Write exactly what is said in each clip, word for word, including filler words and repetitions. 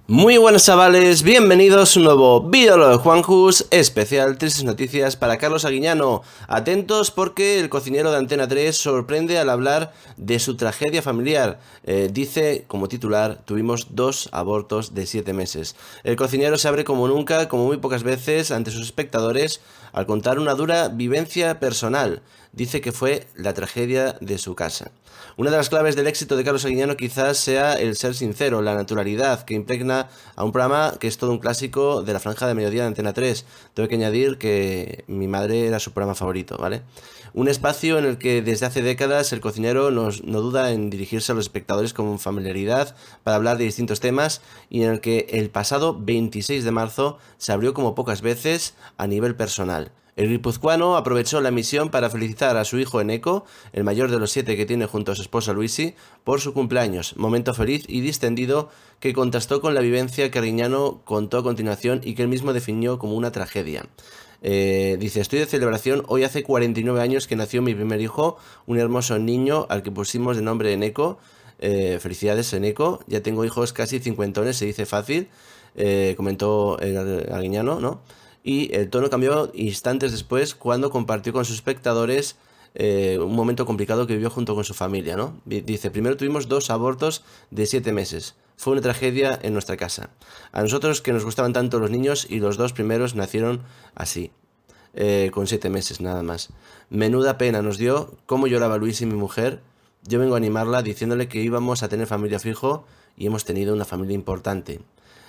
Muy buenas chavales, bienvenidos a un nuevo vídeo de Juanjus especial tristes noticias para Carlos Arguiñano. Atentos porque el cocinero de Antena tres sorprende al hablar de su tragedia familiar. Eh, dice como titular: tuvimos dos abortos de siete meses. El cocinero se abre como nunca, como muy pocas veces, ante sus espectadores al contar una dura vivencia personal. Dice que fue la tragedia de su casa. Una de las claves del éxito de Carlos Arguiñano quizás sea el ser sincero, la naturalidad que impregna a un programa que es todo un clásico de la franja de mediodía de Antena tres. Tengo que añadir que mi madre era su programa favorito, ¿vale? Un espacio en el que desde hace décadas el cocinero nos, no duda en dirigirse a los espectadores con familiaridad para hablar de distintos temas, y en el que el pasado veintiséis de marzo se abrió como pocas veces a nivel personal. El guipuzcoano aprovechó la emisión para felicitar a su hijo Eneko, el mayor de los siete que tiene junto a su esposa Luisi, por su cumpleaños, momento feliz y distendido que contrastó con la vivencia que Arguiñano contó a continuación y que él mismo definió como una tragedia. Eh, dice: estoy de celebración, hoy hace cuarenta y nueve años que nació mi primer hijo, un hermoso niño al que pusimos de nombre Eneko. Eh, felicidades Eneko, ya tengo hijos casi cincuentones, se dice fácil, eh, comentó el Arguiñano, ¿no? Y el tono cambió instantes después cuando compartió con sus espectadores eh, un momento complicado que vivió junto con su familia, ¿no? Dice: primero tuvimos dos abortos de siete meses. Fue una tragedia en nuestra casa. A nosotros, que nos gustaban tanto los niños, y los dos primeros nacieron así, eh, con siete meses nada más. Menuda pena nos dio cómo lloraba Luis y mi mujer. Yo vengo a animarla diciéndole que íbamos a tener familia fijo, y hemos tenido una familia importante.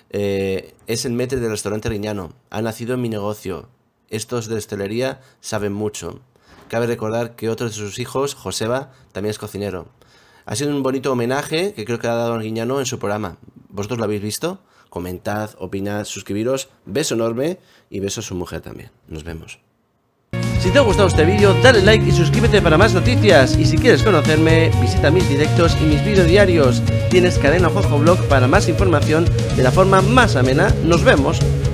Eh, es el maître del restaurante Arguiñano. Ha nacido en mi negocio. Estos de hostelería saben mucho. Cabe recordar que otro de sus hijos, Joseba, también es cocinero. Ha sido un bonito homenaje que creo que ha dado Arguiñano en su programa. ¿Vosotros lo habéis visto? Comentad, opinad, suscribiros. Beso enorme y beso a su mujer también. Nos vemos. Si te ha gustado este vídeo, dale like y suscríbete para más noticias. Y si quieres conocerme, visita mis directos y mis vídeos diarios. Tienes Cadena Juanjo Blog para más información de la forma más amena. Nos vemos.